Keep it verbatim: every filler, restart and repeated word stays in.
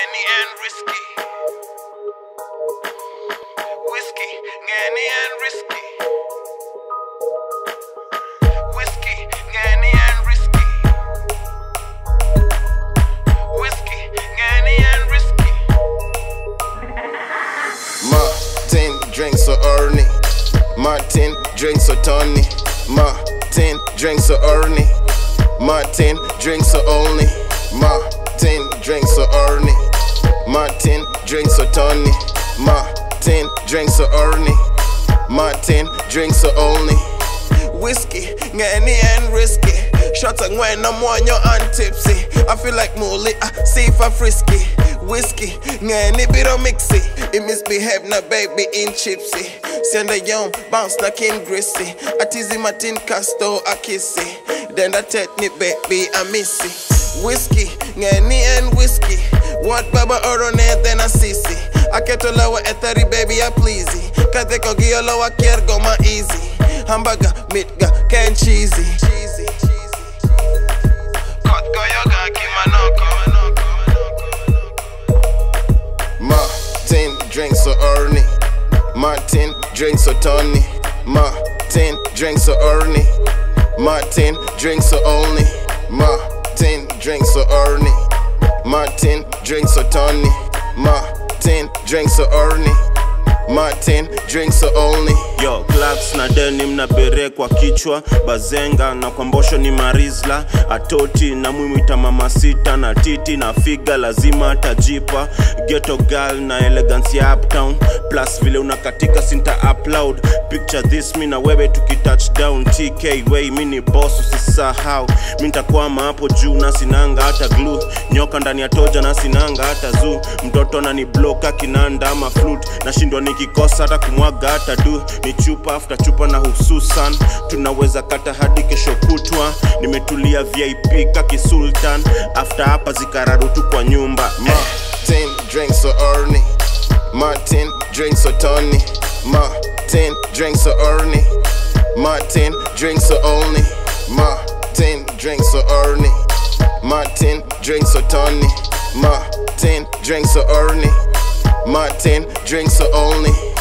Ngani and risky. Whiskey, Ngani and risky. Whiskey, Ngani and risky. Whiskey, Ngani and risky. Martin drinks so early. Martin drinks so Tony. Martin drinks so early. Martin drinks so only. Martin drinks so early. Martin drinks so Tony. Martin drinks so early. Martin drinks so only. Whiskey, Ngani and risky. Shots and when I'm on your and tipsy. I feel like Molly, I see if I'm frisky. Whiskey, Ngani bit of mixy. It misbehave na baby in chipsy. Send a young bounce like in greasy. I tease him at in casto, I kissy. Then that technique baby, I missy. Whiskey, Ngani and whiskey. What baba or on it then I sissy. I get to lower at thirty baby, I pleasey. Kate kogi yo lower care go my easy. Hamburger, meat ga, can cheesy. Cheesy, cheesy. Cut go yoga, kimanoko. Martin drinks so early. Martin drinks so Tony. Martin drinks so early. Martin drinks so only. Martin drinks so early. Martin drinks so Tony. Martin drinks so early. Martin drinks so only. Yo, Clarks na denim na bere kwa kichwa. Bazenga na kwambosho ni marizla. Atoti na mwimita mama sita. Na titi na figa lazima atajipa. Ghetto girl na elegance ya uptown. Plus vile unakatika sinta upload. Picture this mi na wewe tukitouchdown. T K way mini boss usisahau. Minta kwama hapo juu na sinanga hata glue. Nyoka ndani ya toja na sinanga hata zoo. Mtoto na ni bloka kinanda ama flute. Na shindwa nikikosa hata kumwaga hata du. Ni chupa after chupa na hususan. Tunaweza kata hadi kesho kutwa. Nimetulia V I P kaki sultan. After hapa zikararu tu kwa nyumba. Martin drinks so early. Martin drinks so Tony. Martin drinks so early. Martin drinks so only. Martin drinks so early. Martin drinks so Tony. Martin drinks so early. Martin drinks so only.